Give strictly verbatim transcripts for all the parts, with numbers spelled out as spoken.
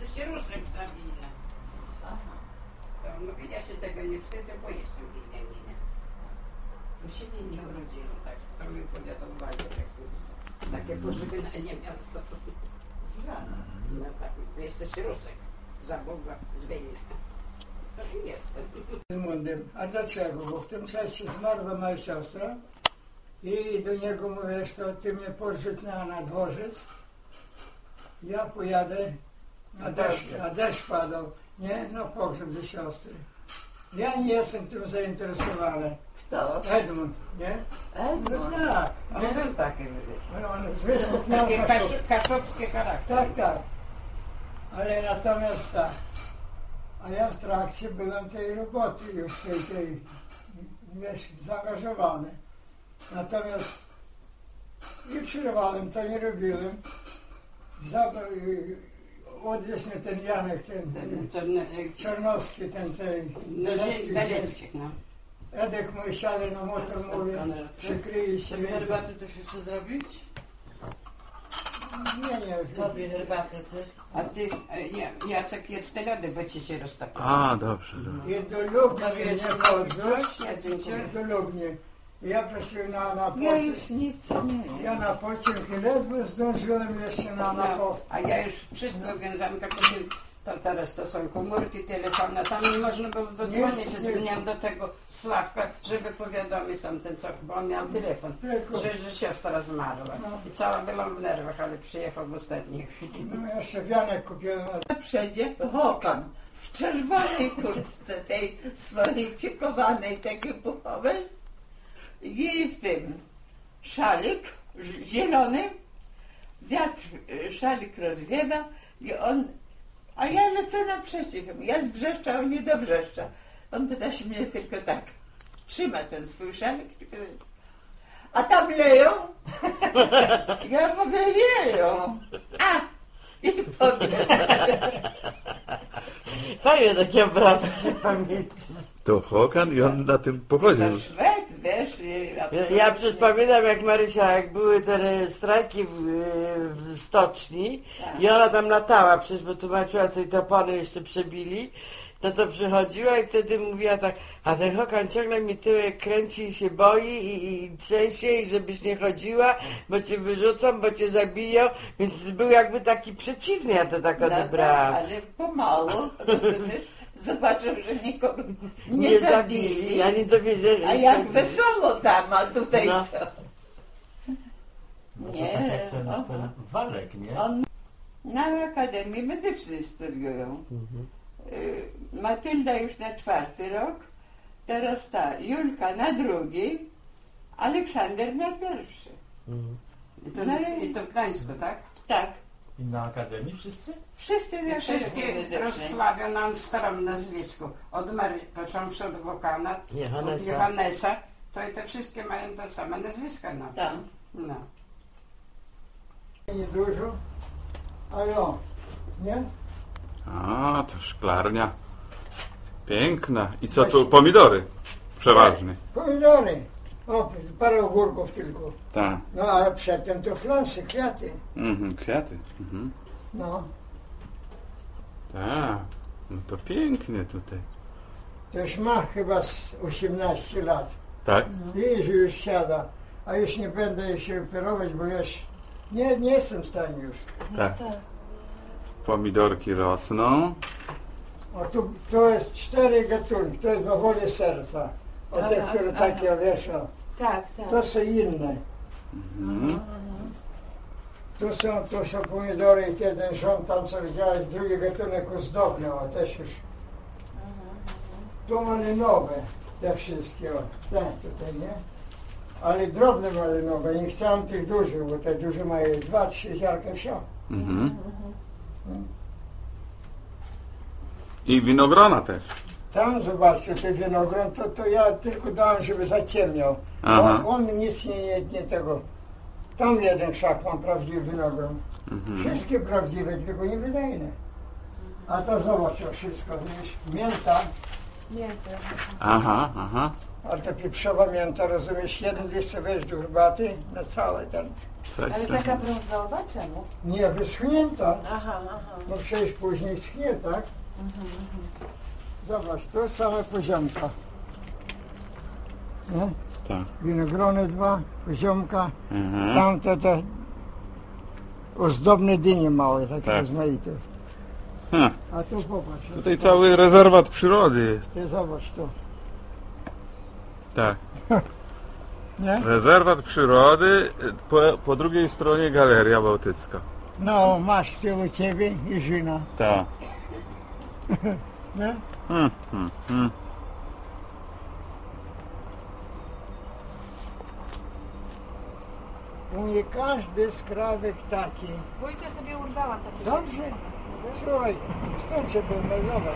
jesteś Rusek zabili. Aha. To mówi, ja się tego nie wstydzę, bo jestem Wilhelminem. Bo się nie, nie urodziłem, tak. To mi powiadał Wajek, jak to jest. Takie pożegnanie miasto. No tak, jesteś Rusek. Za Boga z Wilna. To i jestem. Zygmuntem. A dlaczego? Bo w tym czasie zmarła moja siostra i do niego mówię, że ty mnie podrzuć na, na dworzec. Ja pojadę, a deszcz, a deszcz padał. Nie, no pogrzeb do siostry. Ja nie jestem tym zainteresowany. Kto? Edmund, nie? Edmund? No tak. On Nie? był taki. No, on z Wysków miał Taki Kaszub. kasz, kaszubski charakter. Tak, tak. Ale natomiast tak. A ja w trakcie byłem tej roboty już, tej, tej, wiesz, zaangażowany. Natomiast i przerwałem, to nie robiłem. Zabrał, odwiózł mnie ten Janek, ten, Ten, ten, Czarnowski, ten, ten, Delecki, Delecki, no. Edek mój siadę na motor, mówi, przykryje się. Żeby herbatę też jeszcze zrobić? Nie, nie. Tobie herbatę też? A ty, e, nie, Jacek, jedz te lody, bo ci się roztopią. A, dobrze, dobrze. I do Lubni mnie podwiózł, Ja dziękuję. do Lubni. Ja prosił na, na Ja pociąg. już nie chcę, nie. Ja na pociąg i ledwo zdążyłem jeszcze na, na No, po... a ja już wszystko wiązałem, tak powiem, to teraz to są komórki, telefony, tam nie można było dodzwonić, Nic, dzwoniłam do tego Sławka, żeby powiadomić tam ten co, bo on miał telefon, Tylko- że, że siostra zmarła. I cała była w nerwach, ale przyjechał w ostatniej chwili. No jeszcze wianek kupiłem. Wszędzie Hokan w czerwonej kurtce, tej swojej piekowanej, takiej puchowej i w tym szalik ż- zielony, wiatr, y, szalik rozwiewa i on, a ja lecę naprzeciw, ja zbrzeszczę, a on nie dobrzeszcza. On pyta się mnie tylko tak, trzyma ten swój szalik, a tam leją? Ja mówię, leją. A! I powiem. Fajne takie obrazki się pamięci. To Hokan i on na tym pochodził. To Szwed, wiesz, i Ja, absolutnie. ja przecież pamiętam, jak Marysia, jak były te strajki w, w stoczni Tak. i ona tam latała, przecież bo tłumaczyła, co i te opony jeszcze przebili, no to przychodziła i wtedy mówiła tak, a ten Hokan ciągle mi tyłek kręci i się boi i, i trzęsie i żebyś nie chodziła, bo cię wyrzucą, bo cię zabiją, więc był jakby taki przeciwny, ja to tak No tak, odebrałam. ale pomału, rozumiesz, zobaczył, że nikogo nie, Nie zabili. zabili, ani dowiedzieli. A jak wesoło tam, a tutaj No. co? No to Nie, tak jak ten, aha. ten Walek, nie? On na Akademii Medycznej studiują. Y, Matylda już na czwarty rok, teraz ta Julka na drugi, Aleksander na pierwszy. Mhm. I to, No i- i to w Gdańsku, tak? Tak, I na Akademii wszyscy? wszyscy na I Akademii wszystkie Medycznej. rozsławią na starym nazwisku. Od Marii, począwszy od Wokana, od Johannesa. Johannesa, to i te wszystkie mają te same nazwiska. No. Tam. No. Nie dużo, ale o, nie? A, to szklarnia. Piękna. I co tu? Pomidory. Przeważnie. Pomidory. O, parę ogórków tylko. Tak. No a przedtem to flansy, kwiaty. Mhm, kwiaty. Mhm. No, Tak. No to pięknie tutaj. to już ma chyba z osiemnaście lat. Tak? Widzisz, że już siada. A już nie będę się operować, bo już nie, nie jestem w stanie już. Tak. Pomidorki rosną. O, tu, to jest cztery gatunki. To jest bawole serca. O te, Aha, które aha. takie wieszą. Tak, tak. To są inne. Mhm. Tu są, tu są pomidory i jeden rząd tam co widziałeś, drugi gatunek ozdobny, o też już. Tu malinowe, te wszystkie, o, te tutaj, nie? Ale drobne malinowe, nie chciałem tych dużych, bo te duże mają dwa, trzy ziarka wsio. Mhm. I winogrona też. Tam zobaczcie, ten winogron, to, to ja tylko dałem, żeby zaciemniał. Aha. On, on nic nie, nie, nie tego. Tam jeden krzak mam prawdziwy winogron. Mhm. Wszystkie prawdziwe, tylko niewydajne. A to zobacz, o, wszystko, wiesz, mięta, Nie, to... Aha, aha. ale ta pieprzowa mięta, rozumiesz, jeden liść weź do herbaty na całe ten. Coś Ale tam. taka brązowa, czemu? Nie, wyschnięta. Aha, aha. No przecież później schnie, tak? Zobacz, to same poziomka. Nie? Tak. Winogrony dwa, poziomka. Mhm. Tamte te ozdobne dynie małe, takie Tak. rozmaite. Ha, A tu popatrz. tutaj cały rezerwat przyrody jest. Ty zobacz to. Tak. Nie? Rezerwat przyrody, po, po drugiej stronie Galeria Bałtycka. No, masz z tyłu ciebie i żyna. Tak. Nie? Hmm, hmm, hmm. U mnie każdy skrawek taki. Dwójkę sobie urwałam takie. Dobrze? Słuchaj, stąd się był meldować.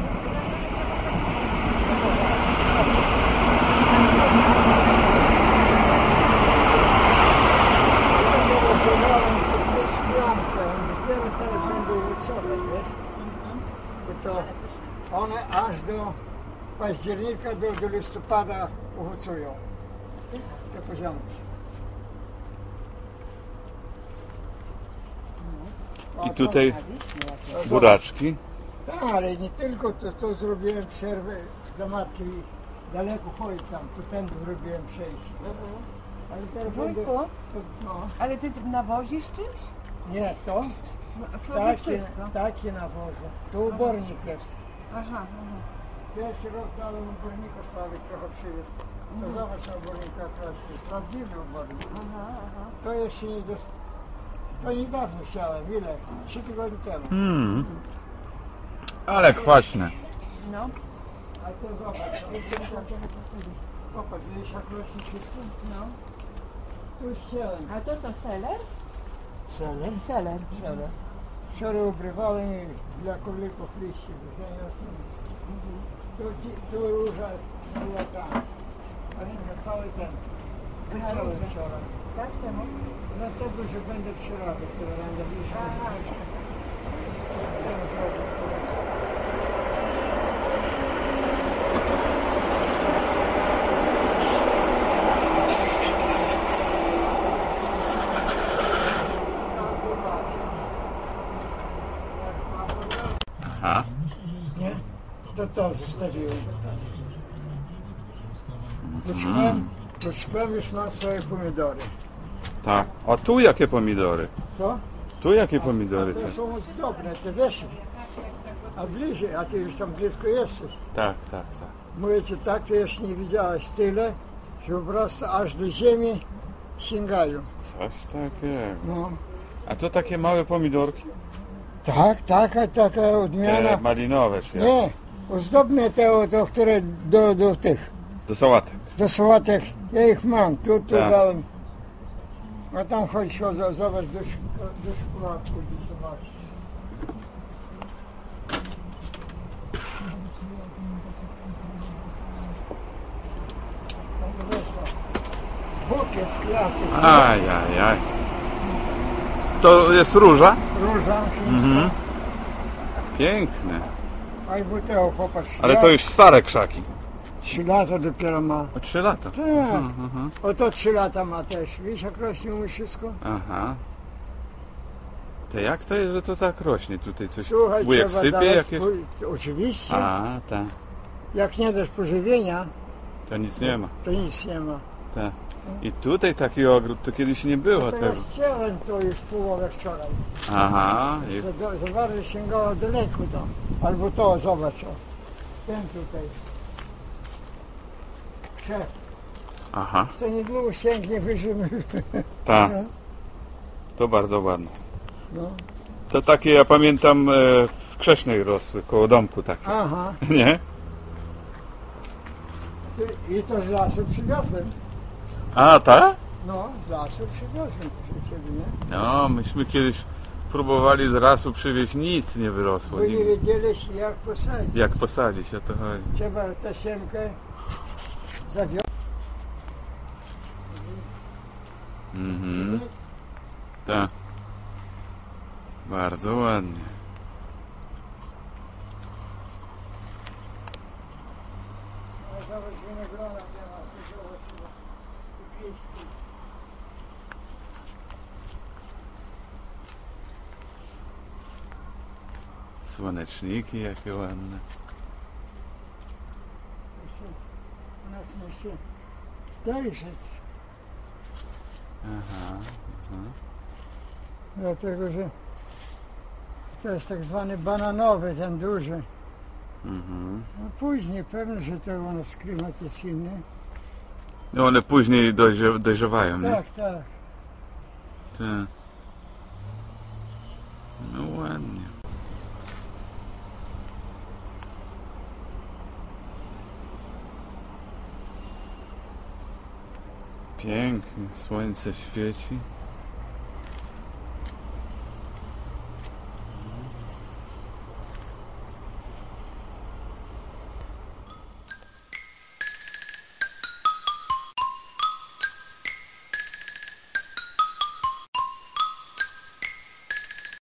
Dopiero teraz będą owocować, wiesz? Bo to one aż do października, do, do listopada owocują. Te poziomki. I tutaj Zobacz. buraczki. Tak, ale nie tylko, to, to zrobiłem przerwę dla matki, daleko chodzi tam, to ten zrobiłem przejście. Ale teraz będę, Wujku, to, no, ale ty nawozisz czymś? nie, to, No, taki, wszystko. taki nawożę. To ubornik jest. Aha, aha. Pierwszy rok dałem ubornika, Sławek trochę przywiózł. To zobacz na ubornika, to jest prawdziwy ubornik. Aha, aha. To jeszcze nie dost... To niedawno siałem, ile? Trzy tygodnie temu. Hmm. Ale kwaśne. No. A to zobacz, to jest popatrz, widzisz jak rośnie wszystko? No. Tu jest siałem. A to co, seler? Seler? Seler. Seler. Wczoraj ubrywałem i dla królików liście, że nie Tu, dzi- tu róża była tam. A nie, na cały ten. Aha, Cały róża. wczoraj. Tak, czemu? Dlatego, że będę przerabiał, to będę bliżej. Aha. Teraz robię. Aha. Nie? To to zostawiłem. Wyszłem, wyszłem, już mam swoje pomidory. Tak. A tu jakie pomidory? Co? Tu jakie pomidory? To Te? są ozdobne, te wiesz. A bliżej, a ty już tam blisko jesteś. Tak, tak, tak. Mówię ci tak, to jeszcze nie widziałeś tyle, że po prostu aż do ziemi sięgają. Coś takiego. No. A to takie małe pomidorki? Tak, taka, taka odmiana. Te malinowe czy jak? Nie, ozdobne te, te które do, do tych, Do sałatek. do sałatek, ja ich mam, tu, tu Tak. dałem. A tam chodź, o, zobacz, do, szk- do szkła, chodzi, zobacz. Bukiet kwiatów, Aj, aj, aj. To jest róża? róża chińska. Mhm. Piękne. Albo tego, popatrz. Ale ja to już stare krzaki. Trzy lata dopiero ma. O trzy lata. Tak. Aha. Oto trzy lata ma też. Wiesz jak rośnie mu wszystko? Aha. To jak to jest, że to tak rośnie tutaj coś? Słuchaj, Wujek trzeba sypie dawać jakieś? po- Oczywiście. A, tak. Jak nie dasz pożywienia, To nic nie ma. to nic nie ma. Tak. I tutaj taki ogród to kiedyś nie było To tego. jest cielen to już połowę wczoraj. Aha. I... Za, do- za bardzo sięgało daleko tam. Albo to, zobacz o. Ten tutaj. Szef, Aha. to niedługo sięgnie wyżej. Tak. No. To bardzo ładne. No. To takie ja pamiętam e, w Krzesznej rosły, koło domku takie. Aha. Nie? I- I to z lasu przywiozłem. A, tak? No, z lasu przywiozłem przy ciebie, nie? No, myśmy kiedyś próbowali z rasu przywieźć, nic nie wyrosło. Bo nie Nigdy. wiedzieliśmy jak posadzić. Jak posadzić, o to chodzi. Trzeba tę siemkę zawiązać. Mhm. Tak. Bardzo ładnie. Zobacz, winogrona nie ma, to zobacz, i pięści. Słoneczniki jakie ładne. Jeszcze u nas musi dojrzeć. Aha, aha. Dlatego, że to jest tak zwany bananowy, ten duży. Mhm. No później pewnie, że to u nas klimat jest inny. No one później dojrze, dojrzewają, nie? Tak, tak. Tak. No ładnie. Pięknie, słońce świeci.